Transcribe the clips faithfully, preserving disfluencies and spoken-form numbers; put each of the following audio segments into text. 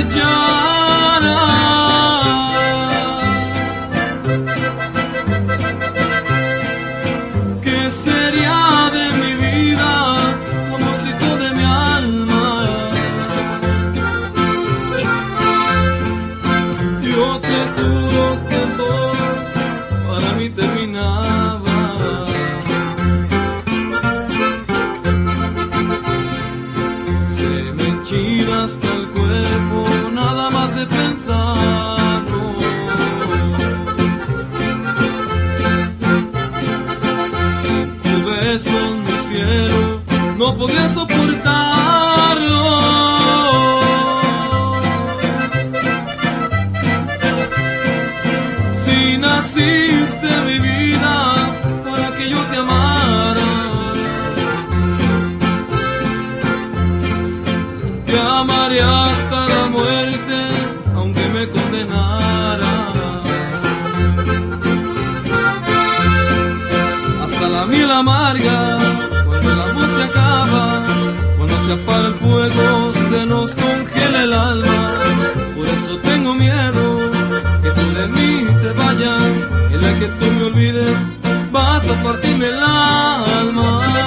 marchara. ¿Qué sería de mi vida, amorcito de mi alma? Yo te juro que todo para mí terminaba. Se me enchina hasta el cuerpo nada más de pensarlo. Sin tus besos, mi cielo, no podía soportarlo. Si naciste mi vida para que yo te amara, te amaré hasta la muerte, aunque me condenara. Hasta la miel amarga, cuando el amor se acaba, cuando se apaga el fuego, se nos congela el alma. Por eso tengo miedo que tú de mí te vayas, y la que tú me olvides, vas a partirme el alma.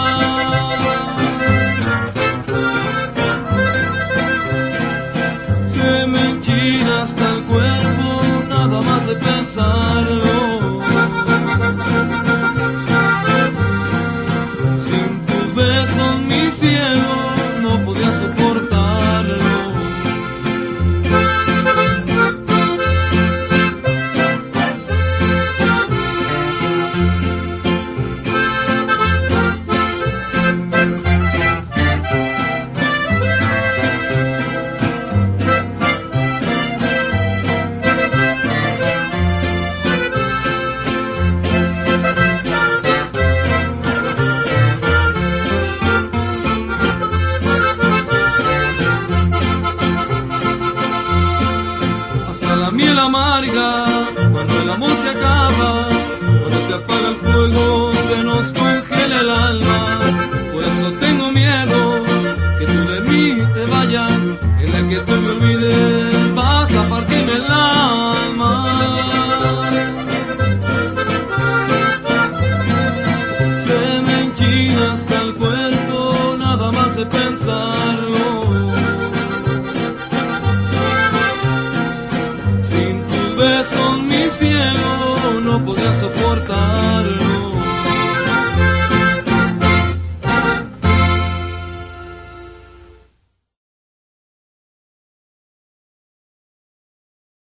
Se me enchina hasta el cuerpo nada más de pensarlo. Sin tus besos, mi cielo, no podía soportarlo. La miel amarga, cuando el amor se acaba, cuando se apaga el fuego, se nos congela el alma. Por eso tengo miedo que tú de mí te vayas, en la que tú me olvides, vas a partirme el alma. Se me enchina hasta el cuerpo nada más de pensarlo. Besos, mi cielo, no podía soportarlo.